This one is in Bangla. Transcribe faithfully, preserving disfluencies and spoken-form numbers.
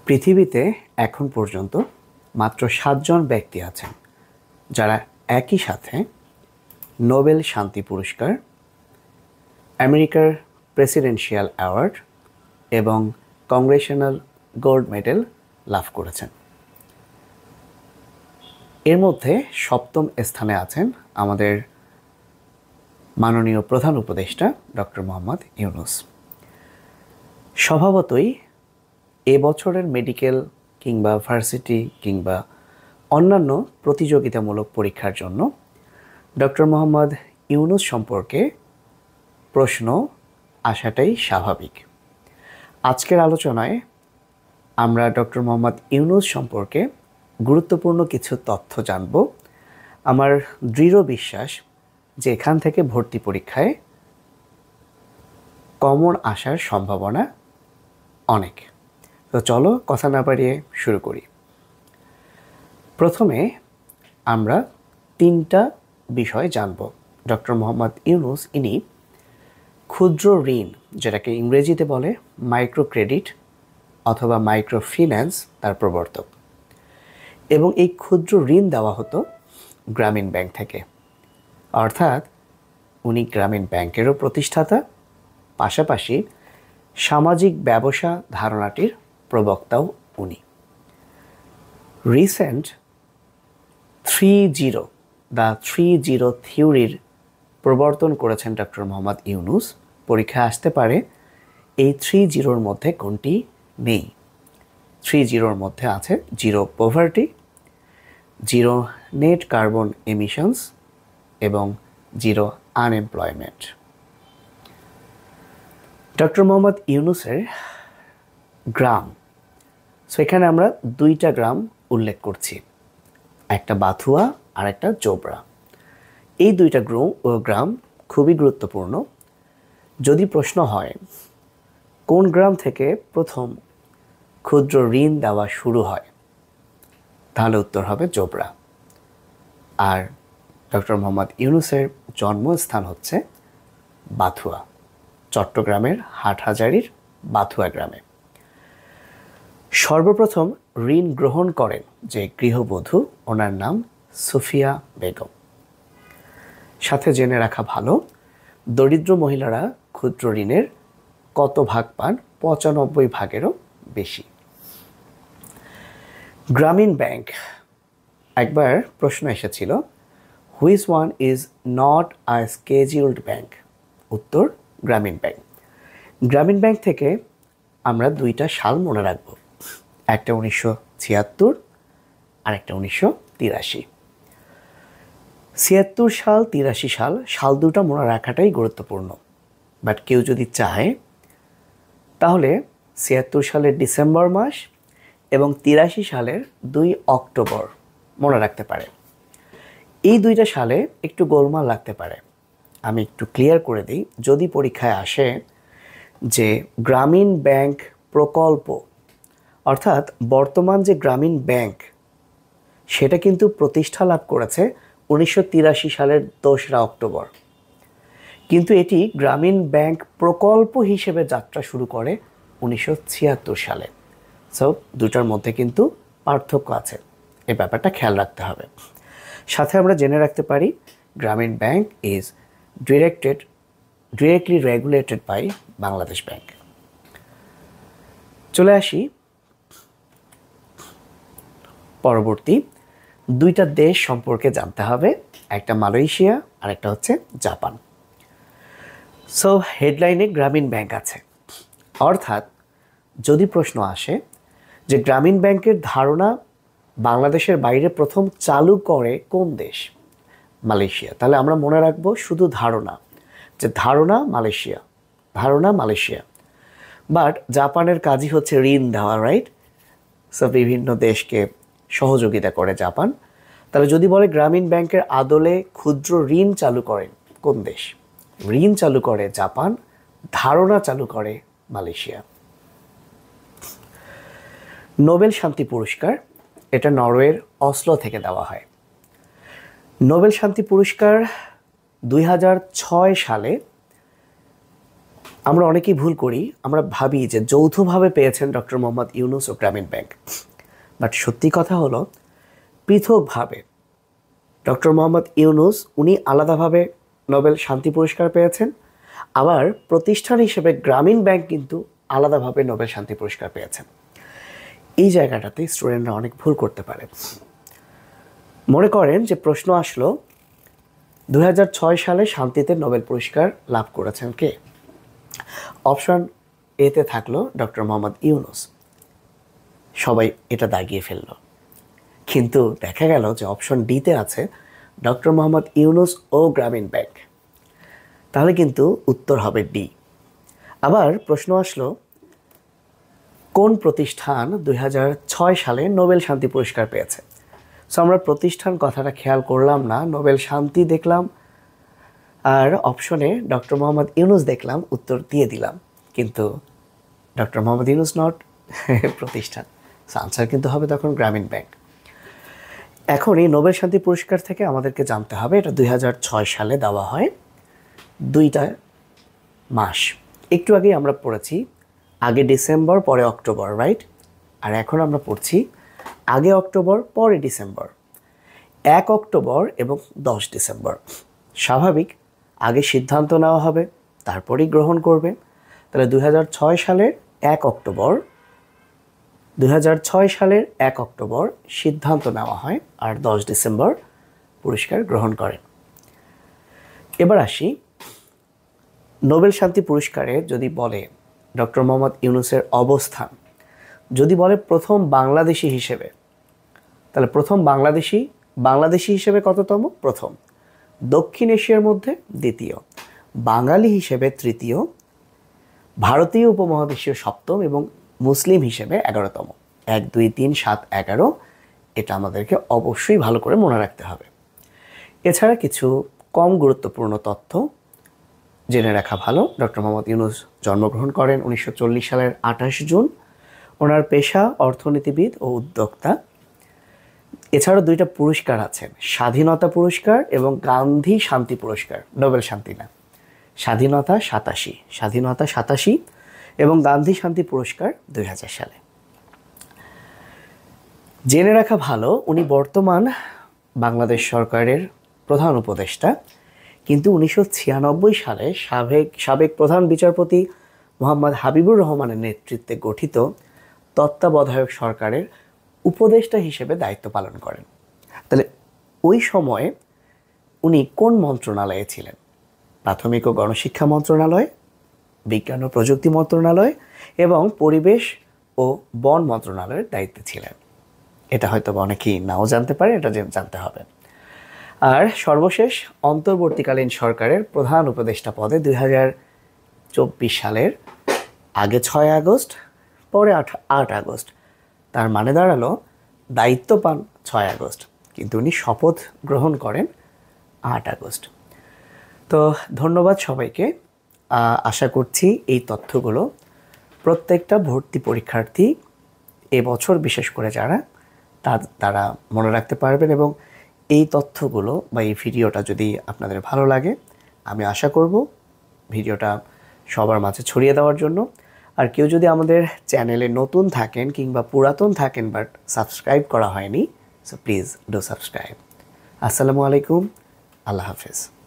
পৃথিবীতে এখন পর্যন্ত মাত্র সাতজন ব্যক্তি আছেন যারা একই সাথে নোবেল শান্তি পুরস্কার, আমেরিকার প্রেসিডেন্সিয়াল অ্যাওয়ার্ড এবং কংগ্রেশনাল গোল্ড মেডেল লাভ করেছেন। এর মধ্যে সপ্তম স্থানে আছেন আমাদের মাননীয় প্রধান উপদেষ্টা ডক্টর মোহাম্মদ ইউনূস। স্বভাবতই এ বছরের মেডিকেল কিংবা ভার্সিটি কিংবা অন্যান্য প্রতিযোগিতামূলক পরীক্ষার জন্য ডক্টর মোহাম্মদ ইউনূস সম্পর্কে প্রশ্ন আসাটাই স্বাভাবিক। আজকের আলোচনায় আমরা ডক্টর মোহাম্মদ ইউনূস সম্পর্কে গুরুত্বপূর্ণ কিছু তথ্য জানব। আমার দৃঢ় বিশ্বাস যে এখান থেকে ভর্তি পরীক্ষায় কমন আসার সম্ভাবনা অনেক। তো চলো কথা না বাড়িয়ে শুরু করি। প্রথমে আমরা তিনটা বিষয় জানব। ডক্টর মোহাম্মদ ইউনূস ইনি ক্ষুদ্র ঋণ, যেটাকে ইংরেজিতে বলে মাইক্রো ক্রেডিট অথবা মাইক্রো ফিন্যান্স, তার প্রবর্তক। এবং এই ক্ষুদ্র ঋণ দেওয়া হতো গ্রামীণ ব্যাংক থেকে, অর্থাৎ উনি গ্রামীণ ব্যাংকেরও প্রতিষ্ঠাতা, পাশাপাশি সামাজিক ব্যবসা ধারণাটির প্রবক্তাও উনি। Recent three zero the three zero থিওরির প্রবর্তন করেছেন ডক্টর মোহাম্মদ ইউনূস। পরীক্ষায় আসতে পারে এই থ্রি জিরোর মধ্যে কোনটি নেই। থ্রি জিরোর মধ্যে আছে zero poverty, zero net carbon emissions এবং জিরো আনএমপ্লয়মেন্ট। ডক্টর মোহাম্মদ ইউনূসের গ্রাম, সো এখানে আমরা দুইটা গ্রাম উল্লেখ করছি, একটা বাথুয়া আর একটা জোবরা। এই দুইটা গ্রাম খুবই গুরুত্বপূর্ণ। যদি প্রশ্ন হয় কোন গ্রাম থেকে প্রথম ক্ষুদ্র ঋণ দেওয়া শুরু হয়, তাহলে উত্তর হবে জোবরা। আর ডক্টর মোহাম্মদ ইউনূসের জন্মস্থান হচ্ছে বাথুয়া, চট্টগ্রামের হাটহাজারীর বাথুয়া গ্রামে। সর্বপ্রথম ঋণ গ্রহণ করেন যে গৃহবধূ, ওনার নাম সুফিয়া বেগম। সাথে জেনে রাখা ভালো, দরিদ্র মহিলারা ক্ষুদ্র ঋণের কত ভাগ পান? পঁচানব্বই ভাগেরও বেশি। গ্রামীণ ব্যাংক, একবার প্রশ্ন এসেছিল, which one is not a scheduled bank? উত্তর গ্রামীণ ব্যাংক। গ্রামীণ ব্যাংক থেকে আমরা দুইটা সাল মনে রাখব, একটা উনিশশো ছিয়াত্তর আর একটা উনিশশো তিরাশি। ছিয়াত্তর সাল, তিরাশি সাল, সাল দুটা মনে রাখাটাই গুরুত্বপূর্ণ। বাট কেউ যদি চায় তাহলে ছিয়াত্তর সালের ডিসেম্বর মাস এবং তিরাশি সালের দুই অক্টোবর মনে রাখতে পারে। এই দুইটা সালে একটু গোলমাল লাগতে পারে, আমি একটু ক্লিয়ার করে দিই। যদি পরীক্ষায় আসে যে গ্রামীণ ব্যাংক প্রকল্প, অর্থাৎ বর্তমান যে গ্রামীণ ব্যাংক সেটা কিন্তু প্রতিষ্ঠা লাভ করেছে উনিশশো তিরাশি সালের দোসরা অক্টোবর, কিন্তু এটি গ্রামীণ ব্যাংক প্রকল্প হিসেবে যাত্রা শুরু করে উনিশশো ছিয়াত্তর সালে। সো দুটার মধ্যে কিন্তু পার্থক্য আছে, এই ব্যাপারটা খেয়াল রাখতে হবে। সাথে আমরা জেনে রাখতে পারি Grameen bank is directed directly regulated by Bangladesh bank. চলে আসি পরবর্তী দুইটা দেশ সম্পর্কে জানতে হবে, একটা মালয়েশিয়া আর একটা হচ্ছে জাপান। সো হেডলাইনে গ্রামীণ ব্যাংক আছে, অর্থাৎ যদি প্রশ্ন আসে যে গ্রামীণ ব্যাংকের ধারণা বাংলাদেশের বাইরে প্রথম চালু করে কোন দেশ? মালয়েশিয়া। তাহলে আমরা মনে রাখবো শুধু ধারণা, যে ধারণা মালয়েশিয়া, ধারণা মালয়েশিয়া। বাট জাপানের কাজই হচ্ছে ঋণ দেওয়া, রাইট? সো বিভিন্ন দেশকে সহযোগিতা করে জাপান। তাহলে যদি বলে গ্রামীণ ব্যাংকের আদলে ক্ষুদ্র ঋণ চালু করেন কোন দেশ? ঋণ চালু করে জাপান, ধারণা চালু করে মালয়েশিয়া। নোবেল শান্তি পুরস্কার, এটা নরওয়ের অসলো থেকে দেওয়া হয়। নোবেল শান্তি পুরস্কার দুই হাজার ছয় সালে আমরা অনেকেই ভুল করি, আমরা ভাবি যে যৌথভাবে পেয়েছেন ডক্টর মোহাম্মদ ইউনূস ও গ্রামীণ ব্যাংক, বাট সত্যি কথা হলো পৃথকভাবে ডক্টর মোহাম্মদ ইউনূস উনি আলাদাভাবে নোবেল শান্তি পুরস্কার পেয়েছেন, আবার প্রতিষ্ঠান হিসেবে গ্রামীণ ব্যাংক কিন্তু আলাদাভাবে নোবেল শান্তি পুরস্কার পেয়েছেন। এই জায়গাটাতে স্টুডেন্টরা অনেক ভুল করতে পারে। মনে করেন যে প্রশ্ন আসলো দুই হাজার ছয় সালে শান্তিতে নোবেল পুরস্কার লাভ করেছেন কে? অপশন এতে থাকলো ডক্টর মোহাম্মদ ইউনূস, সবাই এটা দাগিয়ে ফেলল। কিন্তু দেখা গেল যে অপশন ডিতে আছে ডক্টর মোহাম্মদ ইউনূস ও গ্রামীণ ব্যাংক, তাহলে কিন্তু উত্তর হবে ডি। আবার প্রশ্ন আসলো কোন প্রতিষ্ঠান দুই হাজার ছয় সালে নোবেল শান্তি পুরস্কার পেয়েছে? সো আমরা প্রতিষ্ঠান কথাটা খেয়াল করলাম না, নোবেল শান্তি দেখলাম আর অপশনে ডক্টর মোহাম্মদ ইউনূস দেখলাম, উত্তর দিয়ে দিলাম, কিন্তু ডক্টর মোহাম্মদ ইউনূস নট প্রতিষ্ঠান। সো আনসার কিন্তু হবে তখন গ্রামীণ ব্যাংক। এখন এই নোবেল শান্তি পুরস্কার থেকে আমাদেরকে জানতে হবে এটা দুই হাজার ছয় সালে দেওয়া হয়, দুইটা মাস। একটু আগেই আমরা পড়েছি আগে ডিসেম্বর পরে অক্টোবর, রাইট? আর এখন আমরা পড়ছি আগে অক্টোবর পরে ডিসেম্বর, এক অক্টোবর এবং দশ ডিসেম্বর। স্বাভাবিক আগে সিদ্ধান্ত নেওয়া হবে তারপরেই গ্রহণ করবে। তাহলে দুই হাজার ছয় সালের এক অক্টোবর দুই হাজার ছয় সালের এক অক্টোবর সিদ্ধান্ত নেওয়া হয় আর দশ ডিসেম্বর পুরস্কার গ্রহণ করেন। এবার আসি নোবেল শান্তি পুরস্কারে যদি বলে ডক্টর মোহাম্মদ ইউনূসের অবস্থান, যদি বলে প্রথম বাংলাদেশি হিসেবে, তাহলে প্রথম বাংলাদেশি বাংলাদেশি হিসেবে কততম? প্রথম। দক্ষিণ এশিয়ার মধ্যে দ্বিতীয়, বাঙালি হিসেবে তৃতীয়, ভারতীয় উপমহাদেশীয় সপ্তম এবং মুসলিম হিসেবে এগারোতম। এক দুই তিন সাত এগারো, এটা আমাদেরকে অবশ্যই ভালো করে মনে রাখতে হবে। এছাড়া কিছু কম গুরুত্বপূর্ণ তথ্য জেনে রাখা ভালো। ডক্টর মোহাম্মদ ইউনূস জন্মগ্রহণ করেন উনিশশো চল্লিশ সালের আঠাশ জুন। ওনার পেশা অর্থনীতিবিদ ও উদ্যোক্তা। এছাড়াও দুইটা পুরস্কার আছেন, স্বাধীনতা পুরস্কার এবং গান্ধী শান্তি পুরস্কার। নোবেল শান্তি না, স্বাধীনতা সাতাশি স্বাধীনতা সাতাশি এবং গান্ধী শান্তি পুরস্কার দুই হাজার সালে। জেনে রাখা ভালো উনি বর্তমান বাংলাদেশ সরকারের প্রধান উপদেষ্টা, কিন্তু উনিশশো ছিয়ানব্বই সালে সাবেক সাবেক প্রধান বিচারপতি মোহাম্মদ হাবিবুর রহমানের নেতৃত্বে গঠিত তত্ত্বাবধায়ক সরকারের উপদেষ্টা হিসেবে দায়িত্ব পালন করেন। তাহলে ওই সময়ে উনি কোন মন্ত্রণালয়ে ছিলেন? প্রাথমিক ও গণশিক্ষা মন্ত্রণালয়, বিজ্ঞান ও প্রযুক্তি মন্ত্রণালয় এবং পরিবেশ ও বন মন্ত্রণালয়ের দায়িত্বে ছিলেন। এটা হয়তো অনেকেই নাও জানতে পারে, এটা জানতে হবে। আর সর্বশেষ অন্তর্বর্তীকালীন সরকারের প্রধান উপদেষ্টা পদে দুই হাজার চব্বিশ সালের আগে ছয় আগস্ট পরে আট আট আগস্ট, তার মানে দাঁড়ালো দায়িত্ব পান ছয় আগস্ট, কিন্তু উনি শপথ গ্রহণ করেন আট আগস্ট। তো ধন্যবাদ সবাইকে। আশা করছি এই তথ্যগুলো প্রত্যেকটা ভর্তি পরীক্ষার্থী এবছর বিশেষ করে যারা তারা মনে রাখতে পারবেন, এবং এই তথ্যগুলো বা এই ভিডিওটা যদি আপনাদের ভালো লাগে আমি আশা করব ভিডিওটা সবার মাঝে ছড়িয়ে দেওয়ার জন্য। আর কেউ যদি আমাদের চ্যানেলে নতুন থাকেন কিংবা পুরাতন থাকেন বাট সাবস্ক্রাইব করা হয়নি, সো প্লিজ ডু সাবস্ক্রাইব। আসসালামু আলাইকুম, আল্লাহ হাফেজ।